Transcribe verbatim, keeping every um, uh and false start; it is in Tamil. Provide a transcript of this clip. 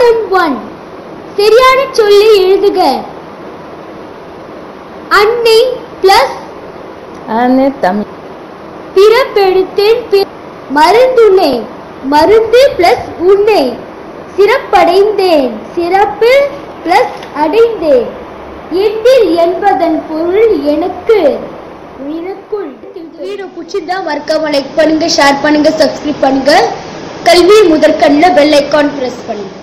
Some one. சரியான சொல்லி எழுதுக. அன்னை பிளஸ் அன்னை தமிழ். பிறப்பெடுத்தேன் மருந்துனை. மருந்து பிளஸ் உன்னை. சிறப்படைந்தேன். சிறப்பு பிளஸ் அடைந்தேன். எட்டில் என்பதன் பொருள் எனக்கு. வீடியோ பிடிச்சிருந்தா மறக்காம லைக் பண்ணுங்க, ஷேர் பண்ணுங்க, சப்ஸ்கிரைப் பண்ணுங்க. கல்வி முதற்கண்ணில் பெல் ஐக்கான் பிரஸ் பண்ணுங்க.